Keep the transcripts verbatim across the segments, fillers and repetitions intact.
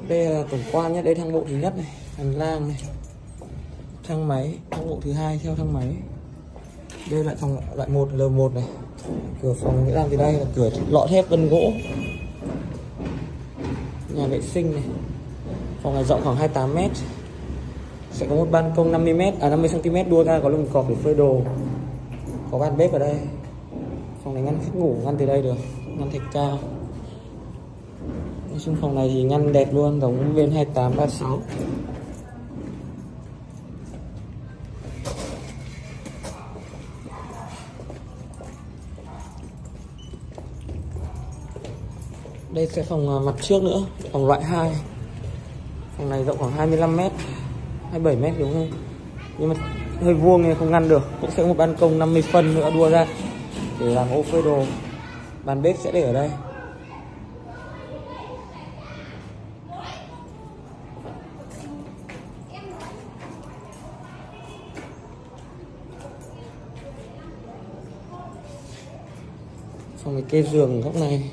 Đây là tổng quan nhé, đây thang bộ thứ nhất này, hành lang này, thang máy, thang bộ thứ hai theo thang máy. Đây lại phòng loại một L một này. Cửa phòng nghĩa làm từ đây là cửa lọ thép vân gỗ. Nhà vệ sinh này. Phòng này rộng khoảng hai mươi tám mét. Sẽ có một ban công năm mươi mét, à năm mươi xăng ti mét đua ra, có lồng cọp để phơi đồ. Có bàn bếp ở đây. Phòng này ngăn khách ngủ ngăn từ đây được, ngăn thạch cao. Nói chung phòng này thì ngăn đẹp luôn, giống bên hai tám ba sáu. Đây sẽ phòng mặt trước nữa, phòng loại hai. Phòng này rộng khoảng hai mươi lăm mét, hai mươi bảy mét đúng không? Nhưng mà hơi vuông nên không ngăn được. Cũng sẽ có một ban công năm mươi phân nữa đua ra để làm ô phơi đồ. Bàn bếp sẽ để ở đây. Phòng này kê giường góc này.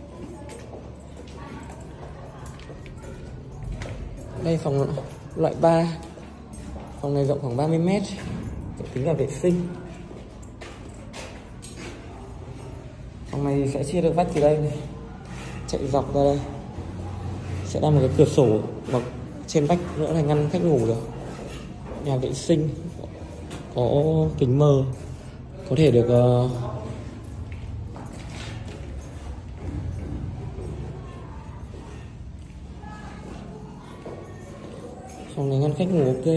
Đây phòng loại ba. Phòng này rộng khoảng ba mươi mét. Tính cả vệ sinh. Phòng này sẽ chia được vách từ đây này, chạy dọc ra đây. Sẽ là một cái cửa sổ và trên vách nữa là ngăn khách ngủ được. Nhà vệ sinh có kính mờ, có thể được uh, phòng này ngăn khách ngủ ok.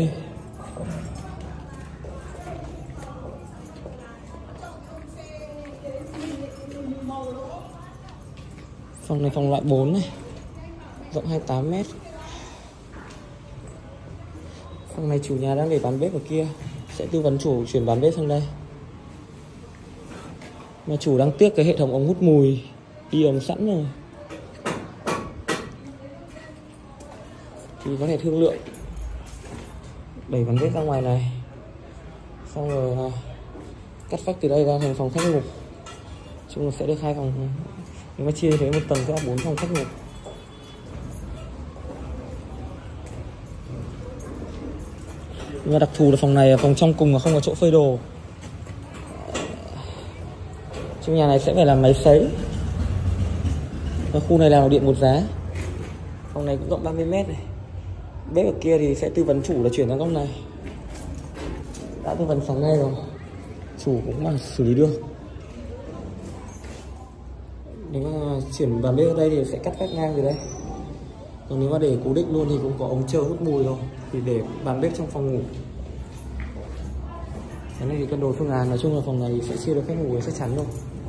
Phòng này phòng loại bốn này, rộng hai mươi tám mét. Phòng này chủ nhà đang để bán bếp ở kia, sẽ tư vấn chủ chuyển bán bếp sang đây. Mà chủ đang tiếc cái hệ thống ống hút mùi y ống sẵn rồi, thì có thể thương lượng đẩy bán bếp ra ngoài này, xong rồi cắt vách từ đây ra thành phòng khách ngủ. Chung là sẽ được hai phòng. Nếu mà chia như thế một tầng sẽ là bốn phòng khách ngủ. Nhưng mà đặc thù là phòng này, phòng trong cùng là không có chỗ phơi đồ. Trong nhà này sẽ phải làm máy sấy. Và khu này làm điện một giá. Phòng này cũng rộng ba mươi mét này. Bếp ở kia thì sẽ tư vấn chủ là chuyển sang góc này. Đã tư vấn sáng nay rồi, chủ cũng là xử lý được. Nếu mà chuyển bàn bếp ở đây thì sẽ cắt vách ngang từ đây. Còn nếu mà để cố định luôn thì cũng có ống chờ hút mùi rồi, thì để bàn bếp trong phòng ngủ. Cái này thì cân đối phương án, nói chung là phòng này sẽ chia được khách ngủ chắc chắn rồi.